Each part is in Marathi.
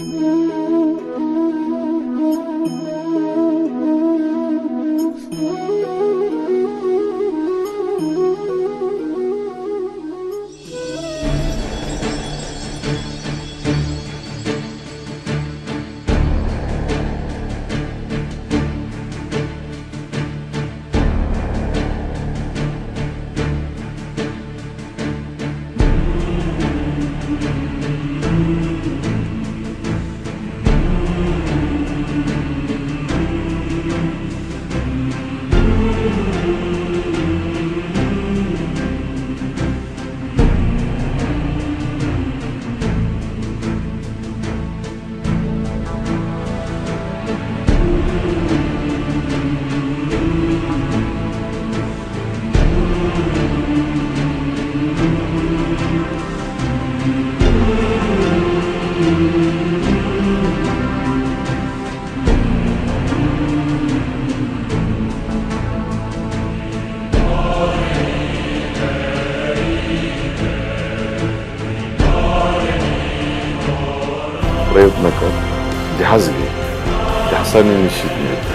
प्रयत्न कर, ध्यास घे, ध्यासाने निश्चित मिळते.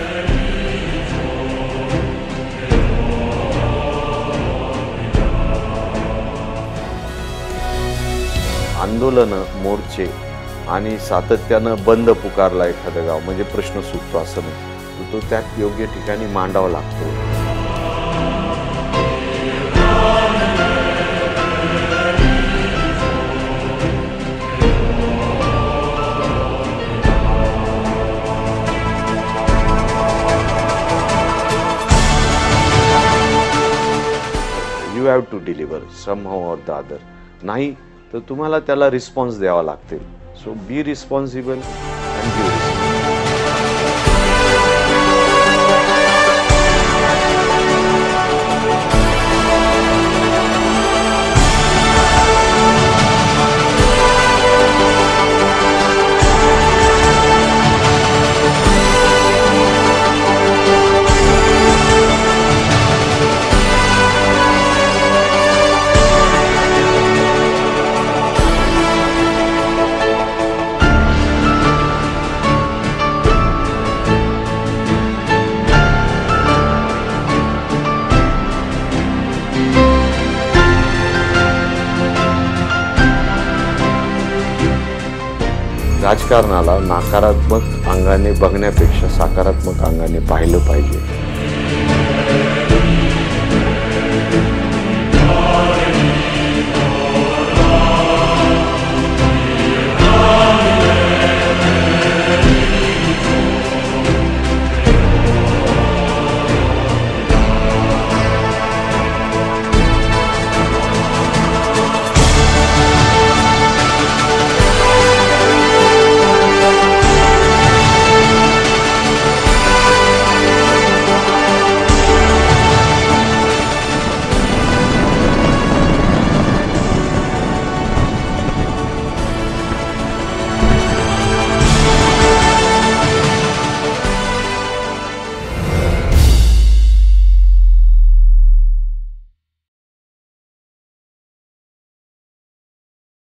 आंदोलन, मोर्चे आणि सातत्यानं बंद पुकारला एखादं गाव म्हणजे प्रश्न सुटतो असं नाही. तो त्यात योग्य ठिकाणी मांडावा लागतो. You have to deliver somehow or the other. नाही तर तुम्हाला त्याला रिस्पॉन्स द्यावा लागतील. So be responsible and give response. राजकारणाला नकारात्मक अंगाने बघण्यापेक्षा सकारात्मक अंगाने पाहिलं पाहिजे.